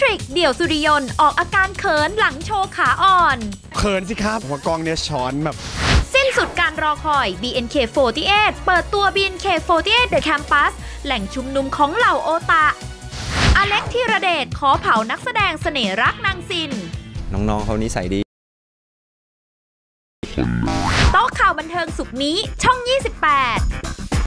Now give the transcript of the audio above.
ริกเดี่ยวสุริยนต์ออกอาการเขินหลังโชว์ขาอ่อนเขินสิครับหัวกองเนี่ยช้อนแบบสิ้นสุดการรอคอย BNK48 เปิดตัว BNK48 The Campus แหล่งชุมนุมของเหล่าโอตาอเล็กธีรเดชขอเผานักแสดงเสน่ห์รักนางซินน้องๆเขานิสัยดีโต๊ะข่าวบันเทิงศุกร์นี้ช่อง 28